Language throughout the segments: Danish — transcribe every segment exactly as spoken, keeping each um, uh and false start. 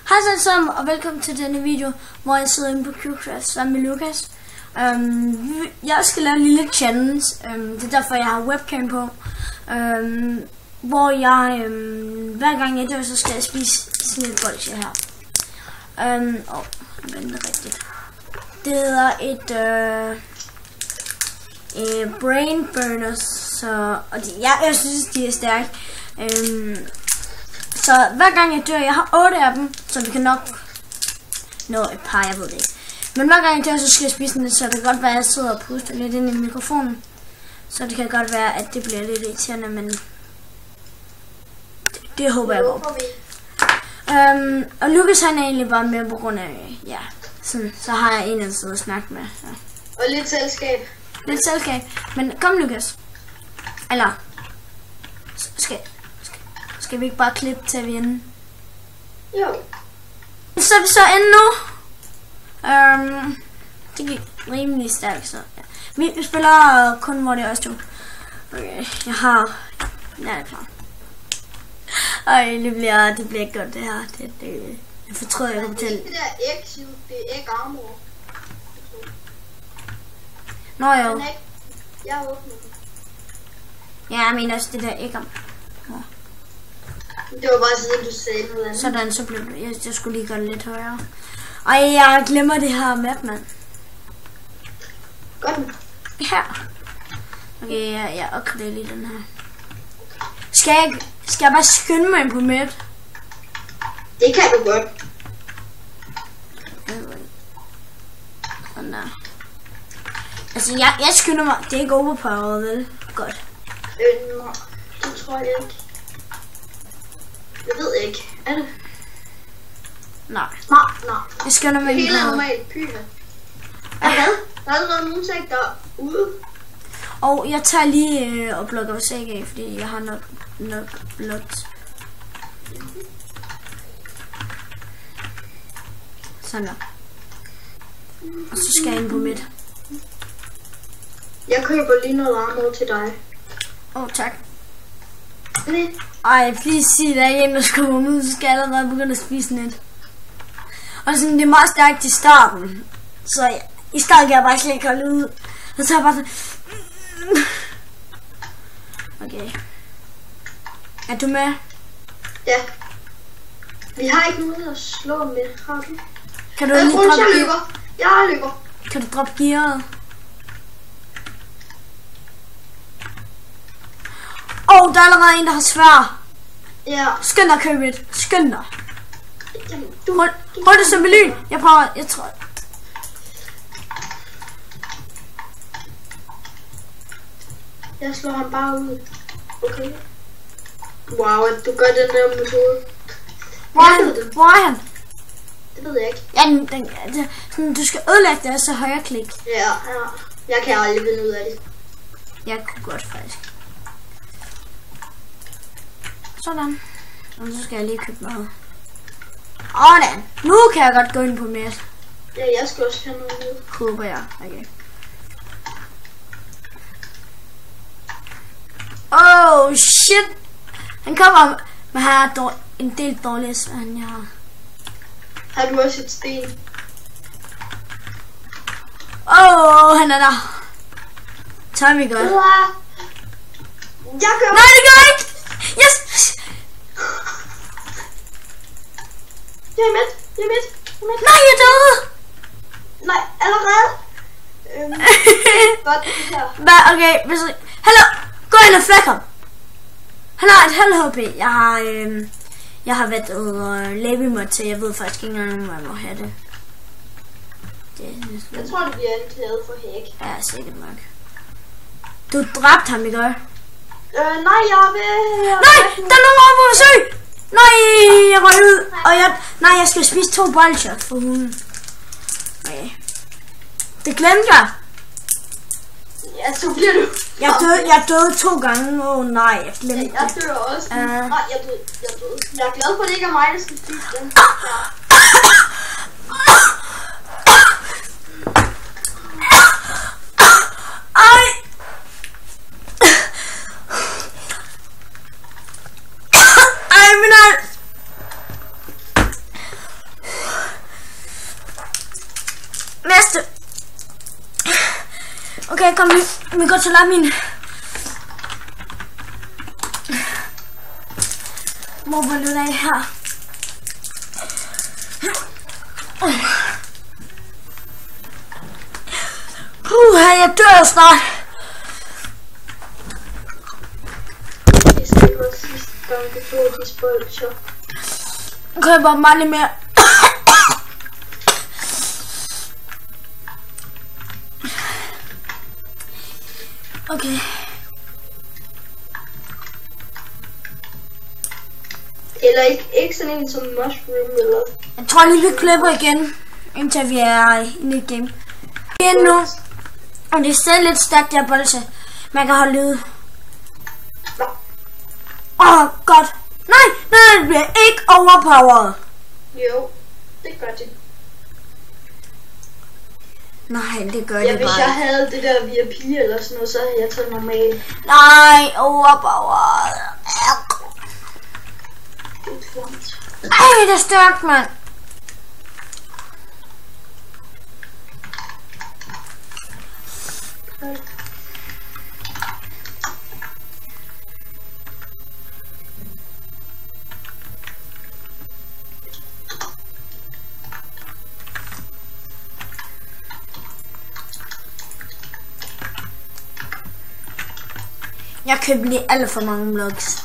Hej alle sammen og velkommen til denne video, hvor jeg sidder inde på EggWars sammen med Lukas. Um, jeg skal lave en lille challenge, um, det er derfor jeg har webcam på, um, hvor jeg um, hver gang jeg dør, så skal jeg spise sådan et bolsje her. Um, oh, jeg venter rigtigt. Det hedder et uh, uh, brain burners, så og de, ja, jeg synes de er stærke. Um, Så hver gang jeg dør, jeg har otte af dem, så vi kan nok nå et par, jeg ved det ikke. Men hver gang jeg dør, så skal jeg spise den lidt, så det kan godt være, at jeg sidder og puster lidt ind i mikrofonen. Så det kan godt være, at det bliver lidt irriterende, men det, det håber jeg går. Um, og Lukas han er egentlig bare med på grund af, ja, sådan, så har jeg en, der sidder og snakker med. Ja. Og lidt selskab. Lidt selskab, men kom Lukas. Eller, skal Skal vi ikke bare klippe til vi ende? Jo. Så er vi så ende nu. Um, det gik rimelig stærkt, så ja. Vi, vi spiller kun, hvor det er os to. Okay, jeg har... Ja, jeg er klar. Ej, det bliver, det bliver ikke godt det her. Det, det, jeg fortryder, jeg kommer til. Det der egg, det er egg armor. Nå jo. Jeg har åbnet den. Ja, jeg mener også det der æg om. Det var bare sådan, du sagde noget andet. Sådan, så blev det. Jeg, jeg skulle lige gøre det lidt højere. Ej, jeg glemmer det her map, mand. Godt. Her. Okay, jeg, jeg opgraderer lige den her. Skal jeg, skal jeg bare skynde mig ind på map? Det kan du godt. Sådan der. Altså, jeg, jeg skynder mig. Det er ikke overpowered, vel? Godt. Øh, nej. Det tror jeg ikke. Jeg ved ikke. Er det? Nej. Nej, nej. Jeg skynder mig ind på. Helt normalt pyha. Er hvad? Der er allerede nogen ting derude. Og jeg tager lige øh, og blokker os af, fordi jeg har nok, nok blot. Sådan der. Og så skal jeg ind på midt. Jeg køber lige noget armor til dig. Åh, oh, tak. Nej. Ej, please sig, der er en, der skal komme ud, så skal jeg allerede begynde at spise net. Og sådan, det er meget stærkt i starten. Så jeg, i starten kan jeg bare slet ikke holde ud. Og så er jeg bare sådan... Okay. Er du med? Ja. Vi har ikke noget at slå med, har du? Kan du jeg lige tror, droppe jeg gear? løber. Jeg løber. Kan du droppe gearet? Åh, oh, der er allerede en, der har svær. Ja. Skynd dig, Købet. Skynd dig. Jamen, du... Hold, hold det som med lyn. Jeg prøver, jeg tror... Jeg slår ham bare ud. Okay. Wow, at du gør den der metode. Hvor er han? Hvor er han? Det ved jeg ikke. Ja, den, den, den, sådan, du skal ødelægge det, og så højre klik. Ja, ja. Jeg kan aldrig finde ud af det. Jeg kunne godt faktisk. Sådan. Og så skal jeg lige købe noget. Sådan. Nu kan jeg godt gå ind på mere. Ja, jeg skal også have noget med. Håber jeg. Okay. Oh shit. Han kommer med her dår, en del dårlige svand, jeg har. Har du også et sten? Oh, han er der. Tager vi godt. Jeg gør. Nej, det gør ikke. Yes. Jeg er med. Jeg er med. Jeg er med. Nej, jeg døde. Nej, allerede. Øhm, godt det her. Hvad, okay, hvis jeg... Hallo, gå ind og flæk ham. Han har et halv H P. Jeg har, øhm, jeg har været og lave mod til. Jeg ved faktisk ikke engang, hvor jeg må have det. det jeg tror, det bliver anklaget for hack. Ja, sikkert nok. Du dræbte ham, ikke? Øh, nej, jeg er ved... Nej, der er nogen over på besøg. Nej, jeg røg ud. Og jeg... Nej, jeg skal spise to bolcher for hunden. Okay. Det glemte jeg. Ja, så bliver du... Jeg døde, jeg døde to gange. Åh oh, nej, jeg glemte det. Jeg dør også. Uh. Nej, jeg døde. Jeg døde. Jeg er glad for, at det ikke er mig, der skal spise den. Ej. Ej, min hals. næste. Okay, kom vi. Vi går til min. Hvor var det af her? Puh, jeg dør snart. Det var sidste gang, du tog de spolcher. Okay, jeg bare meget lidt mere. Okay. Eller ikke, ikke sådan en som mushroom eller... Jeg tror lige, vi klipper igen, indtil vi er i et game. Igen nu. Og det er stadig lidt stærkt, der bolse. Man kan holde lyd. Åh, oh, godt. Nej, nej, det bliver ikke overpowered. Jo, det gør det. Nej, det gør ja, det hvis bare. Jeg havde det der V I P eller sådan noget, så havde jeg taget normalt. Nej, overpowered. Ej, det er stærkt, mand. Jeg købte lige alt for mange blocks.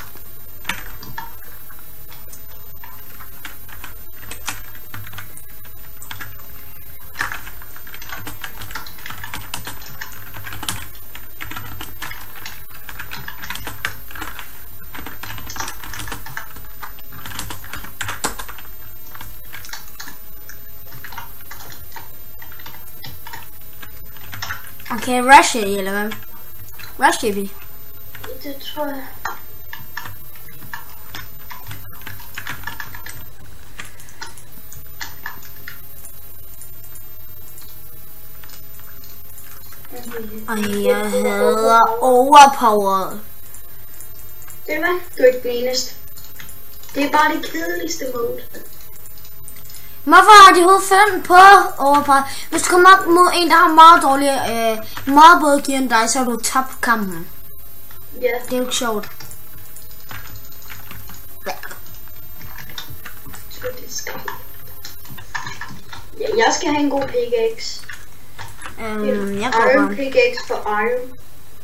Okay, rush it, eller hvad? Rush it, vi. Det tror jeg. Ej, jeg hader overpowered. Det er hvad? Du er ikke den eneste. Det er bare det kedeligste mode. Hvorfor har de hovedet fem på overpowered? Hvis du kommer op mod en, der har meget dårlig, øh, meget bedre gear end dig, så har du tabt kampen. Ja. Det er jo ikke sjovt. Ja. Ja, jeg skal have en god pickaxe. Um, jeg går Iron bare. pickaxe for iron.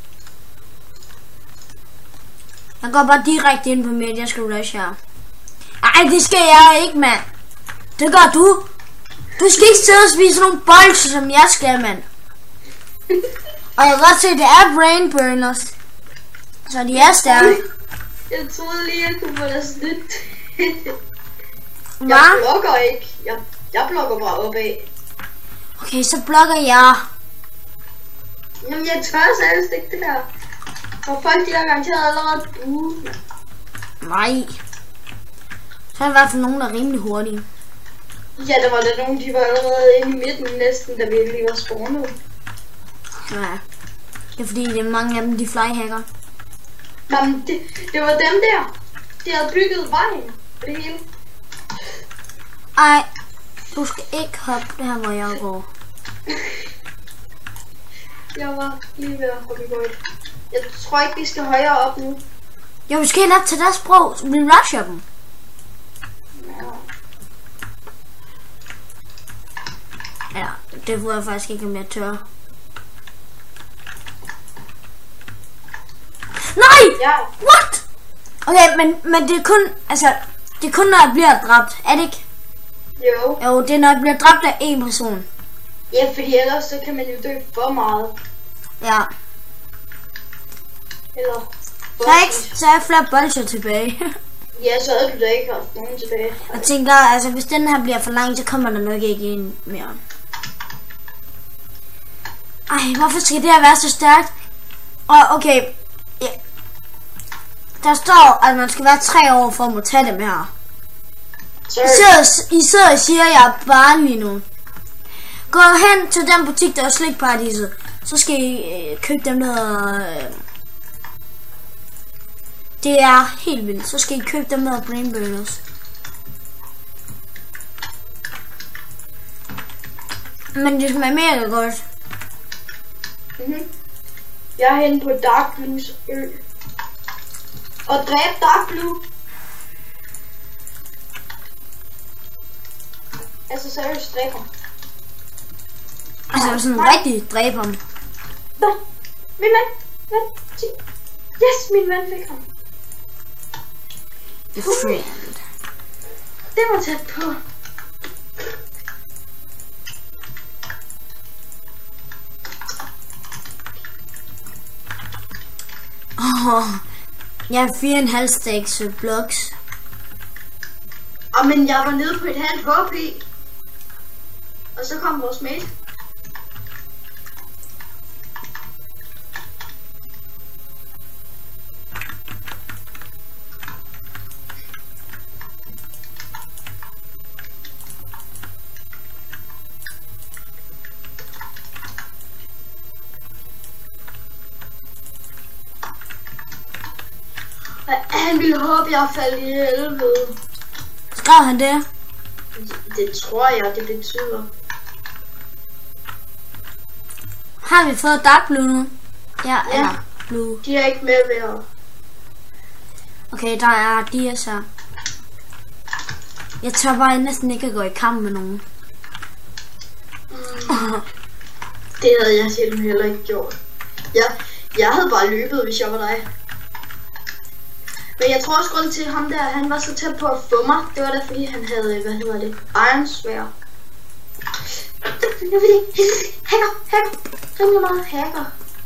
Jeg går bare direkte ind på midt, jeg skal rush her. Ej, det skal jeg ikke, mand. Det gør du. Du skal ikke sidde og spise nogle bolcher, som jeg skal, mand. Og jeg kan godt se, at det er brain burners. Så de er stærke. Jeg troede lige, jeg kunne få dig snydt. Hvad? Jeg blokker ikke. Jeg, jeg blokker bare opad. Okay, så blokker jeg. Jamen, jeg tør seriøst ikke det der. Og folk, de har garanteret allerede buet. Nej. Så er der i hvert fald nogen, der er rimelig hurtige. Ja, der var der nogen, de var allerede inde i midten næsten, da vi lige var spawnet. Ja. Det er fordi, det er mange af dem, de flyhacker. Jamen, det, det var dem der. De havde bygget vejen. Det hele. Ej, du skal ikke hoppe det her, hvor jeg går. Jeg var lige ved at hoppe i gulvet. Jeg tror ikke, vi skal højere op nu. Jo, vi skal helt op til deres sprog, så vi rusher dem. Ja. Ja, det får jeg faktisk ikke, om jeg tør. Nej! Ja. What? Okay, men, men det er kun, altså, det er kun, når jeg bliver dræbt, er det ikke? Jo. Jo, det er, når jeg bliver dræbt af en person. Ja, fordi ellers så kan man jo dø for meget. Ja. Eller... Så er, ikke, så er flere bolcher tilbage. Ja, så havde du da ikke haft nogen tilbage. Jeg tænker, altså, hvis den her bliver for lang, så kommer der nok ikke ind mere. Ej, hvorfor skal det her være så stærkt? Og okay, ja. Der står, at man skal være tre år for at må tage dem her. I sidder, I sidder og siger, at jeg er barn lige nu. Gå hen til den butik, der er slikparadiset. Så skal I øh, købe dem noget... Øh, det er helt vildt. Så skal I købe dem noget brain burners. Men det smager mega godt. Mm-hmm. Jeg er henne på Dark Blues ø. Og dræb Dark Blue. Altså seriøst dræb ham. Altså sådan nej. rigtig dræb ham. Nå, min ven. Ven. Yes, min ven fik ham. The friend. Det var tæt på. Oh, jeg har fire og en halv stacks blocks. Og men jeg var nede på et halvt H P. Og så kom vores mate. Han ville håbe, jeg faldt i helvede. Skrev han det? Det tror jeg, det betyder. Har vi fået dark blue nu? Ja, Ja. eller blue. De er ikke med ved at... Okay, der er de så. Jeg tør bare næsten ikke at gå i kamp med nogen. Mm. Det havde jeg simpelthen heller ikke gjort. Jeg, jeg havde bare løbet, hvis jeg var dig. Men jeg tror også grund til ham der, han var så tæt på at få mig. Det var da fordi han havde, hvad hedder det, ironsvær. Det var fordi, hacker, hacker, rimelig meget hacker.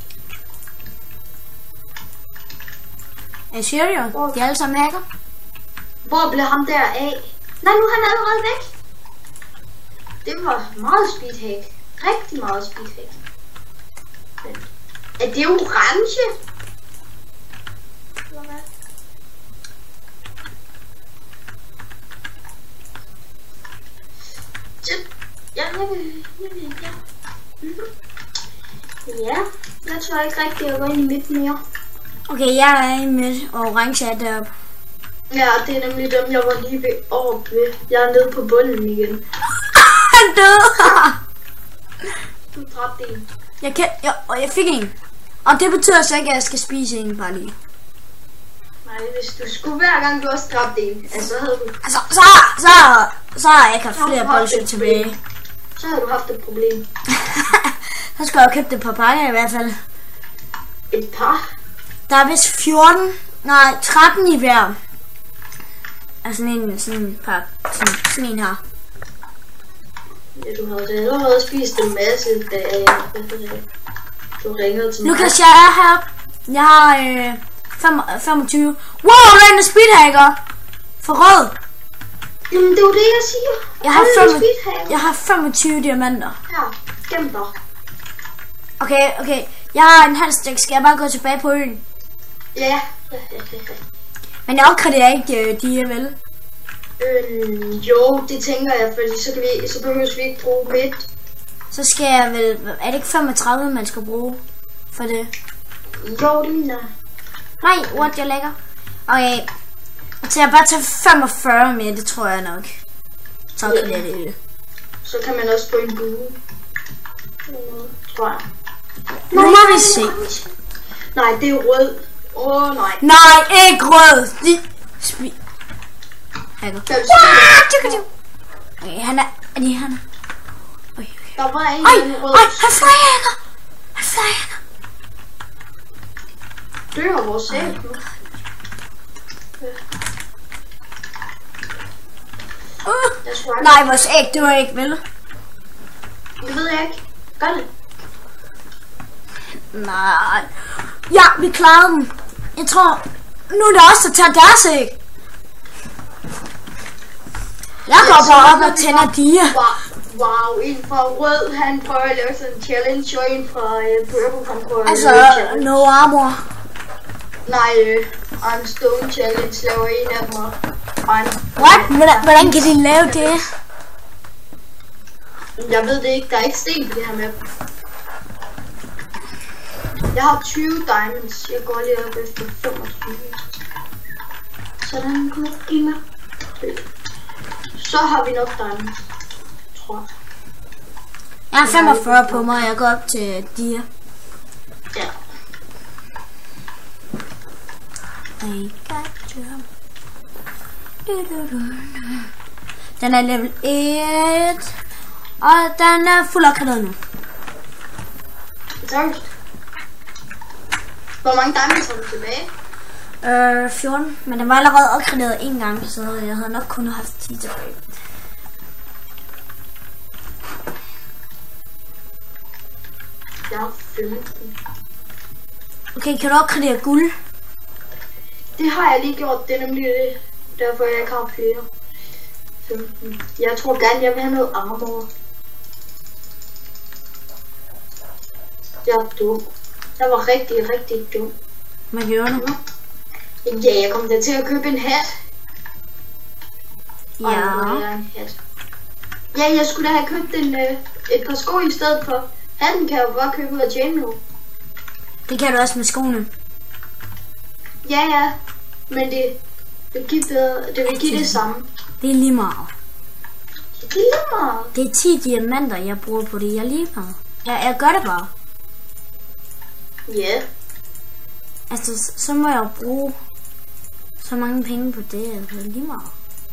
Er I seriøst? De er alle sammen hacker? Hvor blev ham der af? Nej, nu er han allerede væk. Det var meget speedhack. Rigtig meget speedhack. Men er det orange? Eller hvad? Ja, ja, ja, ja. Mm-hmm. Ja, jeg tror ikke rigtig, at jeg går ind i midten mere. Okay, jeg er i midt, og orange er deroppe. Ja, det er nemlig dem, jeg var lige ved oppe ved. Jeg er nede på bunden igen. Han døde! Du dræbte en. Jeg kan, jeg, og jeg fik en. Og det betyder så ikke, at jeg skal spise en bare lige. Nej, hvis du skulle hver gang du også dræbte en, altså havde du... Altså, så, så, så har jeg ikke haft flere bolsjer tilbage. Så havde du haft et problem. Så skal jeg jo købe det par pakker i hvert fald. Et par? Der er vist fjorten, nej tretten i hver. Altså sådan en, sådan en pakke, sådan, sådan en her. Ja, du havde da allerede spist en masse, da du ringede til mig. Lukas, jeg er her. Jeg har øh, femogtyve. Wow, der er en speedhacker. For rød. Jamen, det er jo det, jeg siger. Jeg har, fem, jeg har femogtyve diamanter. Ja, gem dig. Okay, okay. Jeg har en halv stik. Skal jeg bare gå tilbage på øen? Ja. Men jeg opgraderer ikke øh, de er vel? Øhm, jo, det tænker jeg, fordi så, kan vi, så behøver vi ikke bruge midt. Så skal jeg vel... Er det ikke femogtredive, man skal bruge for det? Jo, det mener jeg. Nej, what, jeg lægger. Okay. Så jeg bare tage femogfyrre med, det tror jeg nok. Så kan Ja. det det. Så kan man også få en bue. Tror jeg. Nu må vi se. Nej, det er rød. Åh, oh, nej. Nej, ikke rød. De... Spi... Hacker. Okay, han er... Er det han? Okay, okay. Der var en Ej, rød. ej, han flyhacker. Han flyhacker. Dør vores æg nu. Uh, nej, vores æg, det var ikke, vel? Det ved jeg ikke. Gør det. Nej. Ja, vi klarede dem. Jeg tror, nu er det også der tager deres æg. Jeg går bare op og tænder dia. Wow, wow, en fra rød, han prøver at lave sådan en challenge, og en fra uh, purple, han prøver altså, at lave en challenge. no armor. Nej, uh, I'm Stone Challenge laver en af dem, og what? Hvordan, hvordan kan de lave det? Jeg ved det ikke, der er ikke sten på det her map. Jeg har tyve diamonds, jeg går lige op efter femogtyve. Sådan, kom ind med. Så har vi nok diamonds, tror jeg. Jeg har femogfyrre på mig, jeg går op til dia. Ja. I got you. Den er level et. Og den er fuld af kanoner nu. Tak. Hvor mange diamonds har du tilbage? Øh, fjorten. Men den var allerede opgraderet en gang, så jeg havde nok kun haft ti tilbage. Jeg har femten. Okay, kan du opgradere guld? Det har jeg lige gjort, det er nemlig det. Derfor jeg ikke har flere. femten. Jeg tror gerne, jeg vil have noget armor. Jeg er dum. Jeg var rigtig, rigtig dum. Hvad gjorde du? Ja, jeg kom da til at købe en hat. Ja. Og en hat. Ja, jeg skulle da have købt en, øh, et par sko i stedet for. Hatten kan jeg jo bare købe ud af Jane nu. Det kan du også med skoene. Ja, ja. Men det, det, giver bedre, det vil give det samme. Det er lige meget. Det er lige meget. Det er ti diamanter, jeg bruger på det. Jeg er lige meget. Jeg, jeg gør det bare. Ja. Yeah. Altså, så må jeg jo bruge så mange penge på det. Altså, lige meget.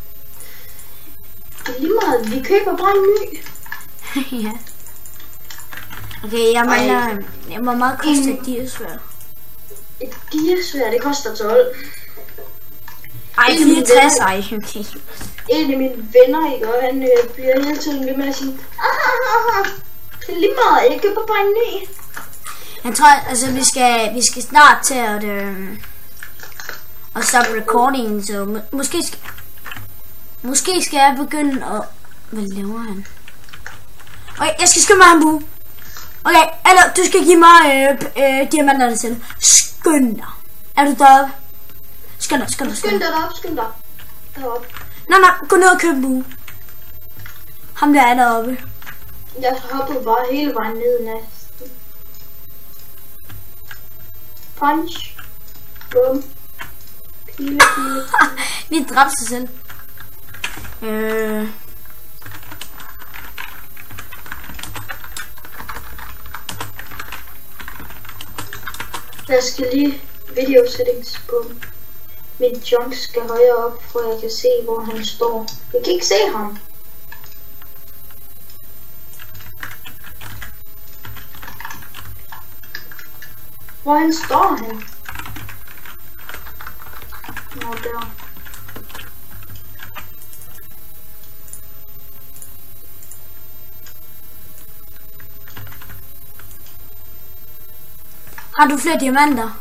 Det er lige meget. Vi køber bare en ny. Ja. Okay, jeg mangler... Hvor meget koster et diasværd? Et diasværd, det koster tolv. Ej, fireogtres, ej, okay. En af mine venner, ikke, og han øh, bliver hele tiden ved med at sige, ah, det er lige meget, jeg køber bare en ny. Jeg tror, altså, vi skal, vi skal snart til at, øh, at stoppe recordingen, så må, måske, skal, måske skal jeg begynde at... Hvad laver han? Okay, jeg skal skynde mig ham bu. Okay, eller du skal give mig øh, øh, diamanterne til. Skynd dig. Er du deroppe? Skynd dig, skynd dig, skynd dig. Skynd dig derop, skynd dig. Deroppe. Nej, nej, gå ned og køb en bue. Ham der er deroppe. Jeg hoppede bare hele vejen ned næsten. Punch. Bum. Pile, pile. Vi dræbte sig selv. Øh... Jeg skal lige video settings på. Min junk skal højere op, for jeg kan se, hvor han står. Jeg kan ikke se ham. Hvor han står han? Nå, der. Har du flere diamanter?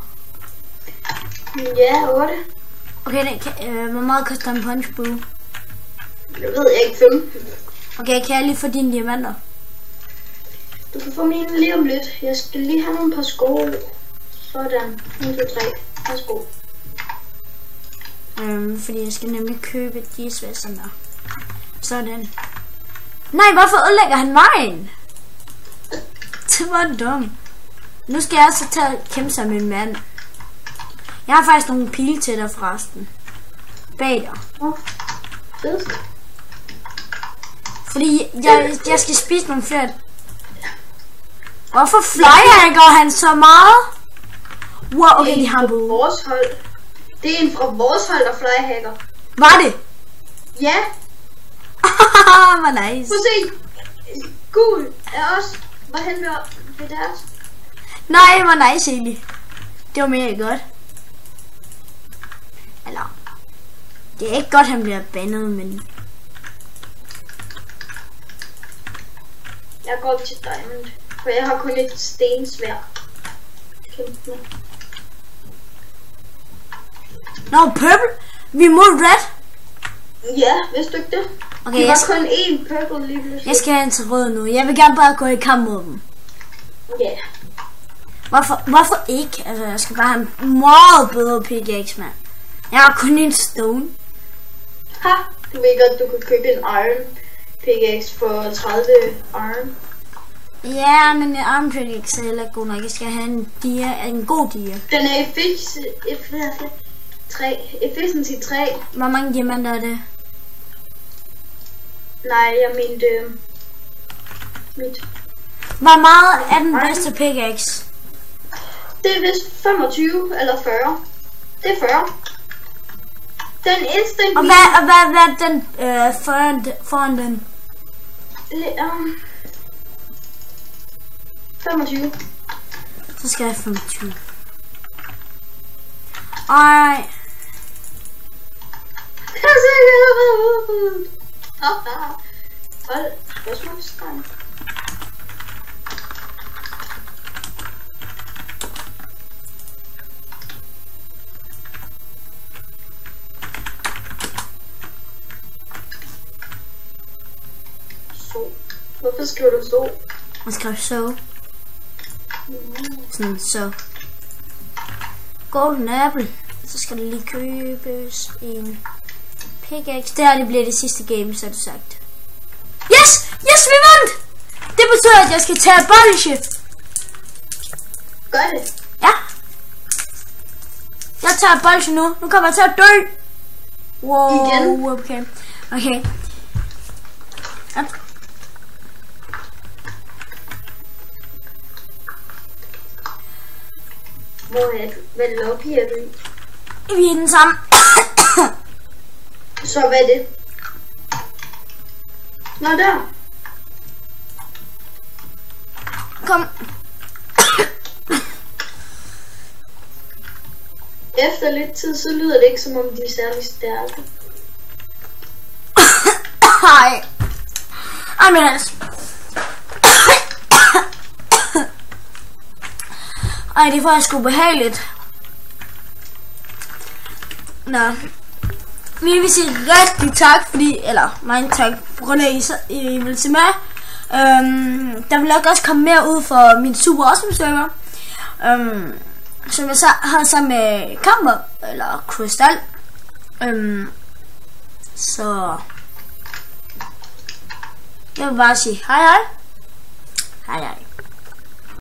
Ja, otte. Okay, det kan, øh, hvor meget koster en punchbow? Jeg ved ikke, femten. Okay, kan jeg lige få dine diamanter? Du kan få mine lige om lidt. Jeg skal lige have nogle par sko. Sådan. en, to, tre. Par sko. Øhm, fordi jeg skal nemlig købe de svæserne der. Sådan. Nej, hvorfor ødelægger han vejen? Det var dumt. Nu skal jeg så tage og kæmpe sig med en mand. Jeg har faktisk nogle pile til dig forresten. Bag dig. Oh, fedt. Fordi jeg, jeg skal spise nogle flere. Hvorfor flyhacker han så meget? Wow, okay, de har en bue. Vores hold. Det er en fra vores hold, der flyhacker. Var det? Ja. Hvor nice. Prøv at se. Gul er også. Hvorhen ved, ved deres? Nej, hvor nice egentlig. Det var mega godt. Eller, det er ikke godt, han bliver bandet, men... Jeg går op til diamond, for jeg har kun et stensværd. Kæmpe med. Nå, no, purple. Vi er mod red. Ja, vidste du ikke det? Okay, det var jeg skal, kun én purple lige pludselig. Jeg skal have en til rød nu. Jeg vil gerne bare gå i kamp mod dem. Ja. Yeah. Hvorfor, hvorfor ikke? Altså, jeg skal bare have en meget bedre pickaxe, mand. Jeg har kun en stone. Ha! Du ved godt, du kan købe en iron pickaxe for tredive iron. Ja, men en iron pickaxe er heller ikke god nok. Jeg skal have en dia, en god dia. Den er efficiency tre. Hvor mange diamanter er det? Nej, jeg mente... Øh, mit Hvor meget er den bedste pickaxe? Det er vist femogtyve eller fyrre. Det er fyrre. Den instant. Og hvad, og hvad, hvad er den øh, foran, foran den? Le, um, femogtyve. Så skal jeg have femogtyve. Ej. Hold, hvad skal vi starte? Så. Hvorfor skriver du så? Jeg skriver så. Sådan så. Golden apple. Så skal der lige købes en pickaxe. Det her det bliver det sidste game, så er det sagt. Yes! Yes, vi vandt! Det betyder, at jeg skal tage bolsje. Gør det. Ja. Jeg tager bolsje nu. Nu kommer jeg til at dø. Wow. Igen? Okay. Okay. Ja. Hvor er du? Hvad lobby er du i? Vi er den samme. Så hvad er det? Nå der. Kom. Efter lidt tid, så lyder det ikke som om de er særlig stærke. Hej. Ej, men altså. Ej, det er faktisk ubehageligt. Nå. Vi vil sige rigtig tak, fordi, eller mange tak, på grund af, at I, I vil se med. Øhm, der vil nok også komme mere ud for min super awesome server. Øhm, som jeg så har sammen med Kamper, eller Krystal. Øhm, så jeg vil bare sige hej hej. Hej hej.